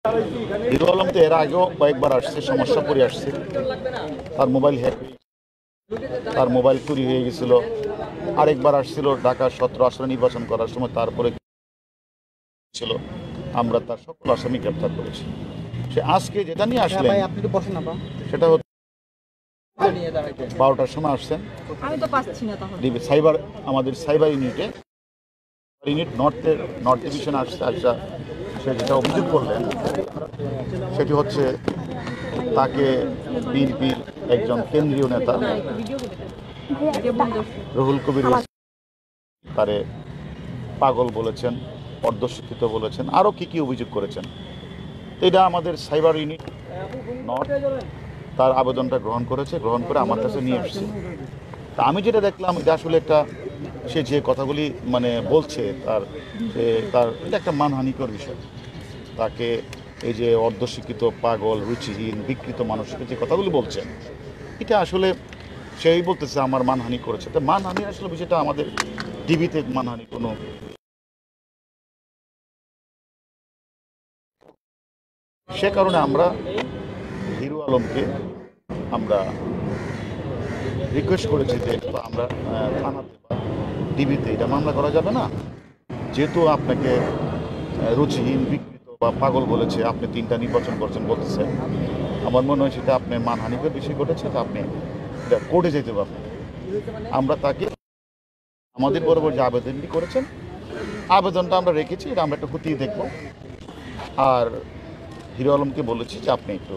Hero Alam তো এর আগেও কয়েকবার আসছে, সমস্যা পড়ে আসছে। তার মোবাইল হ্যাক, তার মোবাইল চুরি হয়ে গেছিল। আরেকবার আসছিল ঢাকা 17 আসনে নির্বাচন করার সময়, তারপরে ছিল আমরা তার সকল আসামি গ্রেপ্তার করেছি। সে আজকে যেটা নিয়ে আসলেন সেটা হচ্ছে 12টার সময় আসছেন সাইবার, আমাদের সাইবার ইউনিট নর্থ ডিভিশন আসছে। আসা সে যেটা অভিযোগ করলেন সেটি হচ্ছে তাকে বিএনপির একজন কেন্দ্রীয় নেতা রুহুল কবির তারে পাগল বলেছেন, অর্ধশিক্ষিত বলেছেন, আরও কি অভিযোগ করেছেন। তো এটা আমাদের সাইবার ইউনিট নর্থ তার আবেদনটা গ্রহণ করে আমার কাছে নিয়ে এসছে। তা আমি যেটা দেখলাম, এটা আসলে একটা সে যে কথাগুলি মানে বলছে তার এটা একটা মানহানিকর বিষয়। তাকে এই যে অর্ধশিক্ষিত, পাগল, রুচিহীন, বিকৃত মানুষকে যে কথাগুলি বলছেন, এটা আসলে সেই বলতেছে আমার মানহানি করেছে। তা মানহানি আসলে বিষয়টা আমাদের টিভিতে মানহানি কোনো, সে কারণে আমরা হিরো আলমকে আমরা রিকোয়েস্ট করেছি যে আমরা থানাতে বা টিভিতে এটা মামলা করা যাবে না, যেহেতু আপনাকে রুচিহীন, বিকৃত বা পাগল বলেছে, আপনি 3টা নির্বাচন করছেন বলতেছে। আমার মনে হয় সেটা আপনি মানহানিকর বিষয় ঘটেছে, তো আপনি এটা কোর্টে যেতে পারবেন। আমরা তাকে আমাদের বরাবর যে আবেদনটি করেছেন, আবেদনটা আমরা রেখেছি, এটা আমরা একটু খতিয়ে দেখব। আর হিরো আলমকে বলেছি যে আপনি একটু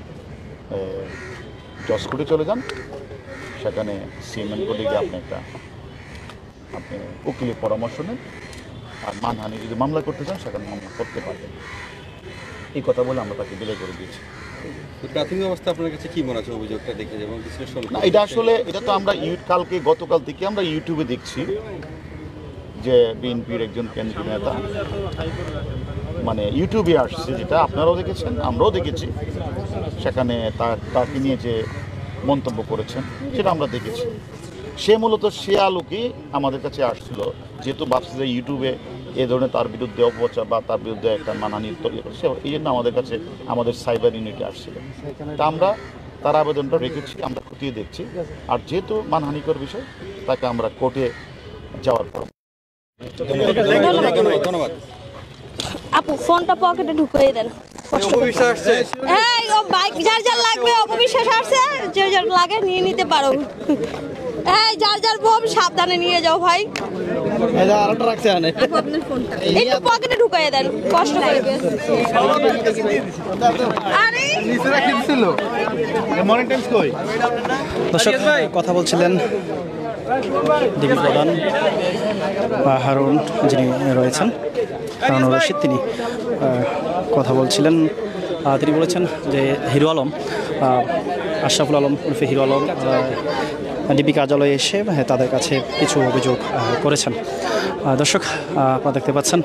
জজ কোর্টে চলে যান, সেখানে সিএমএন কোর্টে গিয়ে আপনি উকিলের পরামর্শ নেন, আর মানহানি যদি মামলা করতে চান সেখানে মামলা করতে পারবেন। এই কথা বলে আমরা তাকে বিদায় করে দিয়েছি। প্রাথমিক অবস্থা আপনার কাছে কি মনে হচ্ছে অভিযোগটা দেখে এবং বিশ্লেষণ? না, এটা তো আমরা গতকাল থেকে আমরা ইউটিউবে দেখছি যে বিএনপির একজন কেন্দ্রীয় নেতা মানে ইউটিউবে আসছে, যেটা আপনারাও দেখেছেন, আমরাও দেখেছি, সেখানে তাকে নিয়ে যে মন্তব্য করেছেন সেটা আমরা দেখেছি। সে মূলত সে আলোকে আমাদের কাছে আসছিল, যেহেতু ভাবছে যে ইউটিউবে এ ধরনের তার বিরুদ্ধে অপপ্রচার বা তার বিরুদ্ধে একটা মানহানি তৈরি করছে, এই জন্য আমাদের কাছে আমাদের সাইবার ইউনিটে আসছিল। তা আমরা তার আবেদনটা রেখেছি, আমরা খতিয়ে দেখছি। আর যেহেতু মানহানিকর বিষয়, তাকে আমরা কোর্টে যাওয়ার পর। ধন্যবাদ আপু, ফোনটা পকেটে ঢুকিয়ে দেন। অপবিশ্বাস আসছে, এই ও বাইক যার লাগবে, অপবিশ্বাস আসছে, যার লাগে নিয়ে নিতে পারো। এই যার বোম সাবধানে নিয়ে যাও ভাই। এই আরেকটা রাখছে আনে আপনার ফোনটা একটু পকেটে ঢুকিয়ে দেন, কষ্ট করে। আরে নিচে রাখছিল মর্নিং টাইমস কই? দর্শক কথা বলছিলেন ডিবি প্রধান হারুন, যিনি রয়েছেন হারুনুর রশিদ, তিনি কথা বলছিলেন। তিনি বলেছেন যে হিরো আলম, আশরাফুল আলম উর্ফে হিরো আলম ডিবি কার্যালয়ে এসে তাদের কাছে কিছু অভিযোগ করেছেন। দর্শক আপনারা দেখতে পাচ্ছেন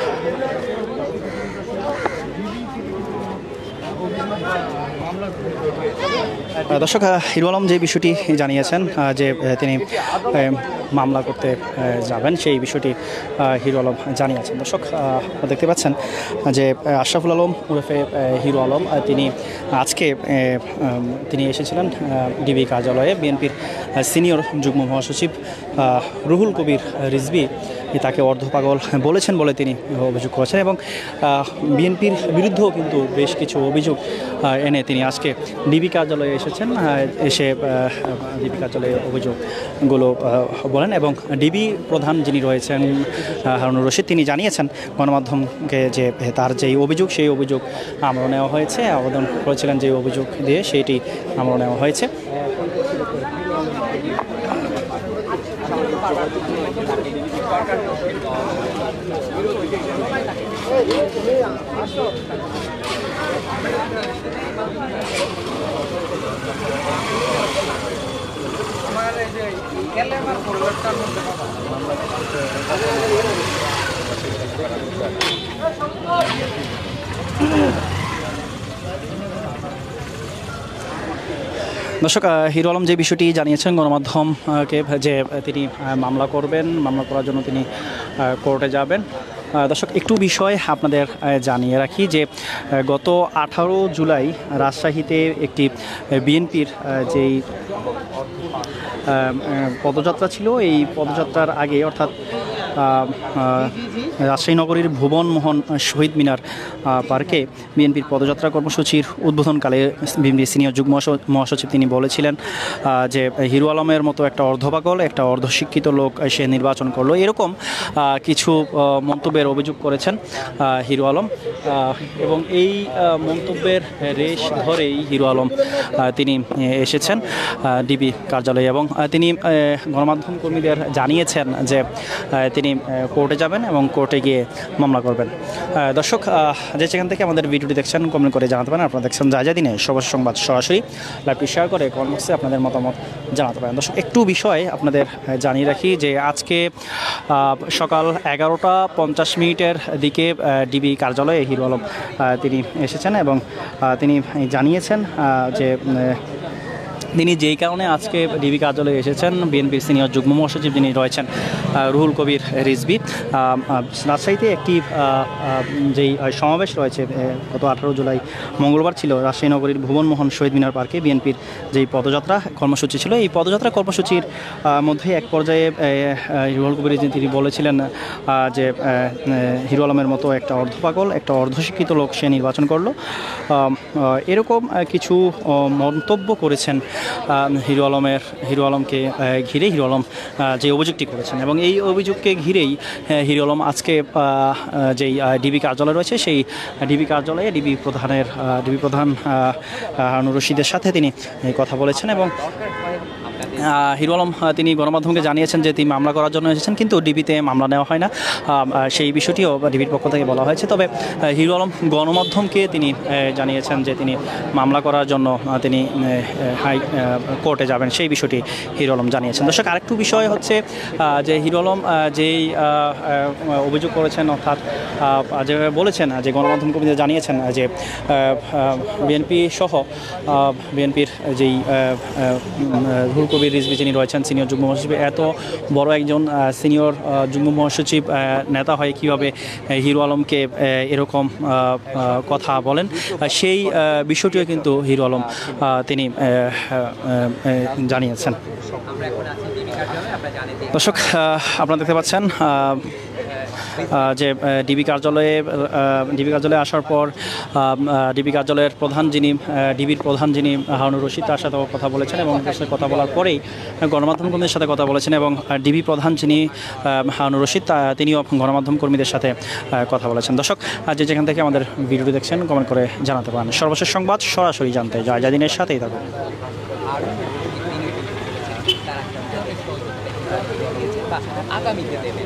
দর্শক হিরো আলম যে বিষয়টি জানিয়েছেন যে তিনি মামলা করতে যাবেন, সেই বিষয়টি হিরো আলম জানিয়েছেন। দর্শক দেখতে পাচ্ছেন যে আশরাফুল আলম ওরফে হিরো আলম তিনি আজকে তিনি এসেছিলেন ডিবি কার্যালয়ে। বিএনপির সিনিয়র যুগ্ম মহাসচিব রুহুল কবির রিজভী তাকে অর্ধপাগল বলেছেন বলে তিনি অভিযোগ করেছেন, এবং বিএনপির বিরুদ্ধেও কিন্তু বেশ কিছু অভিযোগ এনে তিনি আজকে ডিবি কার্যালয়ে এসেছেন। এসে ডিবি কার্যালয়ে অভিযোগগুলো বলেন, এবং ডিবি প্রধান যিনি রয়েছেন হারুনুর রশিদ, তিনি জানিয়েছেন গণমাধ্যমকে যে তার যেই অভিযোগ, সেই অভিযোগ আমলে নেওয়া হয়েছে। আবেদন করেছিলেন যে অভিযোগ দিয়ে, সেইটি আমলে নেওয়া হয়েছে। দর্শক হিরো আলম যে বিষয়টি জানিয়েছেন গণমাধ্যমকে, যে তিনি মামলা করবেন, মামলা করার জন্য তিনি কোর্টে যাবেন, দর্শক একটু বিষয় আপনাদের জানিয়ে রাখি যে গত 18 জুলাই রাজশাহীতে একটি বিএনপির যেই পদযাত্রা ছিল, এই পদযাত্রার আগে অর্থাৎ রাজশাহী নগরীর ভুবন মোহন শহীদ মিনার পার্কে বিএনপির পদযাত্রা কর্মসূচির উদ্বোধনকালে বিএনপি সিনিয়র যুগ্ম মহাসচিব তিনি বলেছিলেন যে হিরো আলমের মতো একটা অর্ধপাগল, একটা অর্ধশিক্ষিত লোক সে নির্বাচন করলো, এরকম কিছু মন্তব্যের অভিযোগ করেছেন হিরো আলম। এবং এই মন্তব্যের রেশ ধরেই হিরো আলম তিনি এসেছেন ডিবি কার্যালয়ে এবং তিনি গণমাধ্যম কর্মীদের জানিয়েছেন যে তিনি কোর্টে যাবেন এবং কোর্টে গিয়ে মামলা করবেন। দর্শক যে সেখান থেকে আমাদের ভিডিওটি দেখছেন কমেন্ট করে জানাতে পারেন। আপনারা দেখছেন যা দিনে সর্বশেষ সংবাদ সরাসরি, লাইভটি শেয়ার করে কমেন্ট বক্সে আপনাদের মতামত জানাতে পারেন। দর্শক একটু বিষয় আপনাদের জানিয়ে রাখি যে আজকে সকাল 11:50 দিকে ডিবি কার্যালয়ে হিরো আলম তিনি এসেছেন এবং তিনি জানিয়েছেন যে তিনি যেই কারণে আজকে ডিবি কার্যালয়ে এসেছেন, বিএনপির সিনিয়র যুগ্ম মহাসচিব যিনি রয়েছেন রুহুল কবির রিজভী, রাজশাহীতে একটি যেই সমাবেশ রয়েছে গত 18 জুলাই মঙ্গলবার ছিল রাজশাহী নগরীর ভুবন মোহন শহীদ মিনার পার্কে বিএনপির যেই পদযাত্রা কর্মসূচি ছিল, এই পদযাত্রা কর্মসূচির মধ্যে এক পর্যায়ে রুহুল কবির রিজভী তিনি বলেছিলেন যে হিরো আলমের মতো একটা অর্ধপাগল, একটা অর্ধশিক্ষিত লোক সে নির্বাচন করলো, এরকম কিছু মন্তব্য করেছেন হিরো আলমকে ঘিরে হিরো আলম যে অভিযোগটি করেছেন এবং এই অভিযোগকে ঘিরেই হিরো আলম আজকে যেই ডিবি কার্যালয় রয়েছে সেই ডিবি কার্যালয়ে ডিবি প্রধান হারুনুর রশিদের সাথে তিনি কথা বলেছেন এবং হিরো আলম তিনি গণমাধ্যমকে জানিয়েছেন যে তিনি মামলা করার জন্য এসেছেন, কিন্তু ডিবিতে মামলা নেওয়া হয় না, সেই বিষয়টিও ডিবির পক্ষ থেকে বলা হয়েছে। তবে হিরো আলম গণমাধ্যমকে তিনি জানিয়েছেন যে তিনি মামলা করার জন্য তিনি কোর্টে যাবেন, সেই বিষয়টি হিরো আলম জানিয়েছেন। দর্শক আরেকটু বিষয় হচ্ছে যে হিরো আলম যেই অভিযোগ করেছেন অর্থাৎ যেভাবে বলেছেন যে গণমাধ্যম কর্মীদের জানিয়েছেন যে বিএনপি সহ বিএনপির যেই রুহুল কবির রিজভী যিনি রয়েছেন সিনিয়র যুগ্ম মহাসচিব, এত বড় একজন সিনিয়র যুগ্ম মহাসচিব নেতা হয়ে কীভাবে হিরো আলমকে এরকম কথা বলেন, সেই বিষয়টিও কিন্তু হিরো আলম তিনি জানিয়েছেন। দর্শক আপনারা দেখতে পাচ্ছেন যে ডিবি কার্যালয়ে আসার পর ডিবি কার্যালয়ের প্রধান যিনি ডিবির প্রধান যিনি হারুনুর রশিদ তার সাথেও কথা বলেছেন এবং তার সাথে কথা বলার পরেই গণমাধ্যম কর্মীদের সাথে কথা বলেছেন এবং ডিবি প্রধান যিনি হারুনুর রশিদ তিনিও গণমাধ্যম কর্মীদের সাথে কথা বলেছেন। দর্শক যে যেখান থেকে আমাদের ভিডিওটি দেখছেন কমেন্ট করে জানাতে পারেন। সর্বশেষ সংবাদ সরাসরি জানতে যা দিনের সাথেই থাকুন। আগামীতে দেবেন